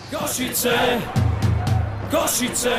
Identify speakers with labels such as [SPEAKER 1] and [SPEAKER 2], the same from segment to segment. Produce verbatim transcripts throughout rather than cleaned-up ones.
[SPEAKER 1] Košice, Košice.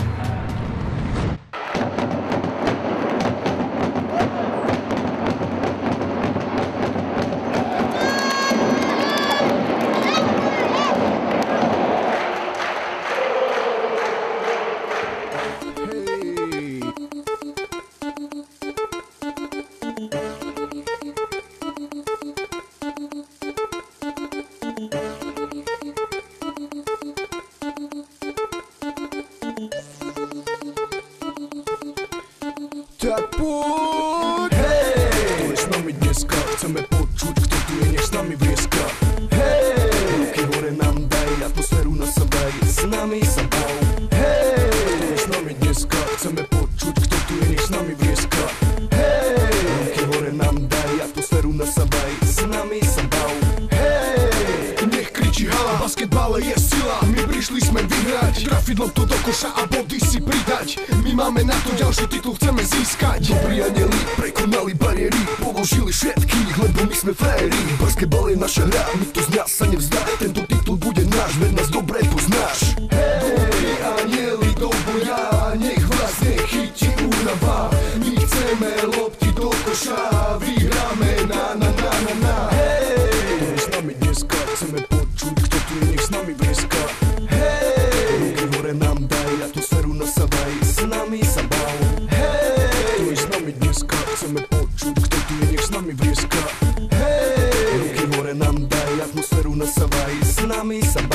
[SPEAKER 2] Tak poď, hej, kto je s nami dneska, chceme počuť, kto tu je, nech s nami vrieska. Hej, ruky hore nám daj, atmosféru nasadaj, s nami sa bav. Hej, kto je s nami dneska, chceme počuť, kto tu je, nech s nami vrieska. Hej, ruky hore nám daj, atmosféru nasadaj, s nami sa bav. Hej, nech kričí hala, basketbale je sila, my prišli sme vyhrať, trafidlom to do koša a body si pridať. My máme na to ďalší titul, chceme získať. Dobrí anjeli prekonali bariéry, položili všetkých, lebo my sme frajeri. Basketbal je naša hra, nikto z nás sa nevzdá, tento titul bude náš, veď nás dobre poznáš. Dobrí anjeli do boja, nech vás nechytí únava. My chceme lopti do koša, vyhráme na na na na na. Hej, kto je s nami dneska, chceme počuť, kto tu je, nech s nami vrieska. Hej, ruky hore nám daj, atmosféru nasadaj, s nami sa bav. Hej, kto je s nami dneska, chceme počuť, kto tu je, nech s nami vrieska. Hej, ruky hore nám daj, atmosféru nasadaj, s nami sa bav.